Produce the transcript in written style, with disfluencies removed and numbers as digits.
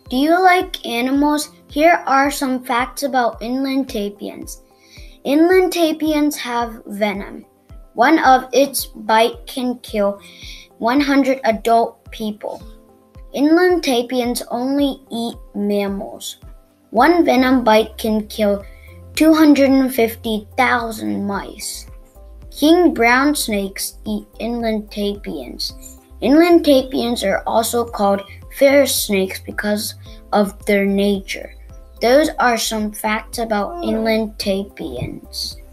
Do you like animals? Here are some facts about inland tapiens. Inland tapiens have venom. One of its bite can kill 100 adult people. Inland tapiens only eat mammals. One venom bite can kill 250,000 mice. King brown snakes eat inland tapiens. Inland tapiens are also called fair snakes because of their nature. Those are some facts about inland tapiens.